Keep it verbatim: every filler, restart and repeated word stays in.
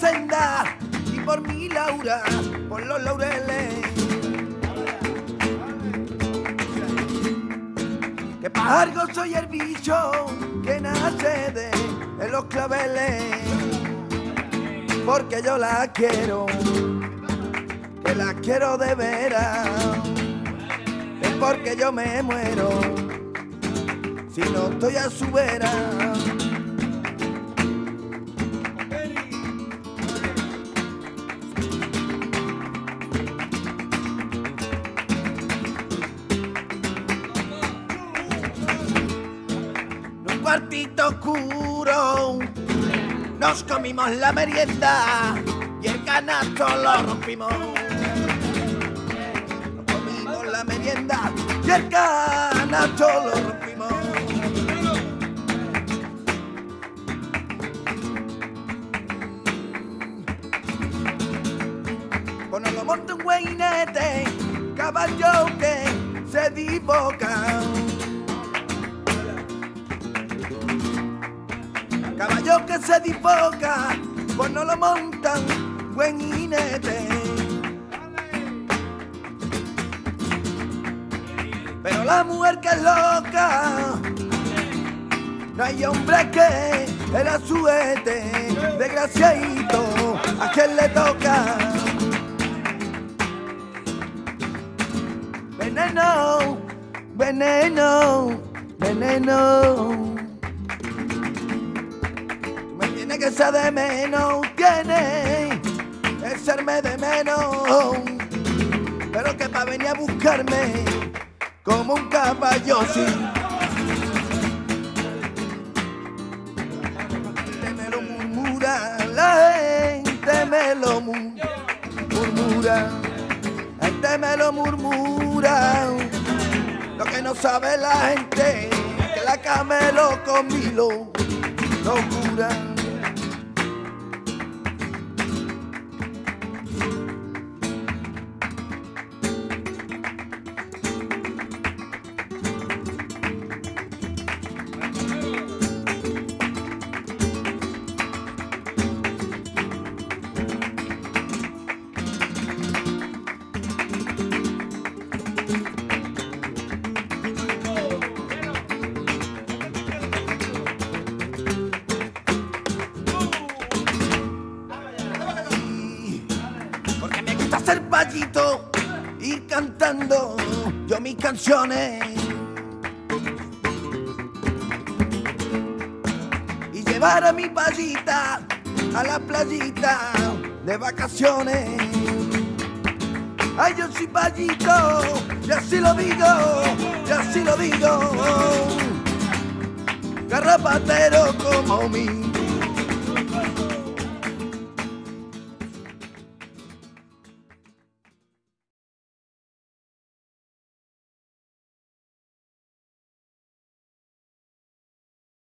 senda y por mi Laura, por los laureles. Que para algo soy el bicho que nace de en los claveles, porque yo la quiero, que la quiero de veras, es porque yo me muero si no estoy a su vera. En un cuartito oscuro nos comimos la merienda y el canasto lo rompimos. Nos comimos la merienda y el canasto lo rompimos. Bueno, lo monta un guainete, caballo que se divoca. Caballo que se divoca, pues no lo montan buen jinete. Pero la mujer que es loca, no hay hombre que era suerte, desgraciadito, a quien le toca. Veneno, veneno, veneno. Tiene que ser de menos, tiene que serme de menos, pero que pa' venir a buscarme como un caballo, sí. La gente me lo murmura, la gente me lo murmura, la gente me lo murmura. Lo que no sabe la gente, que la camelo conmigo locura. Ser payito, ir cantando yo mis canciones y llevar a mi payita a la playita de vacaciones. Ay, yo soy payito, y así lo digo, y así lo digo, garrapatero como mi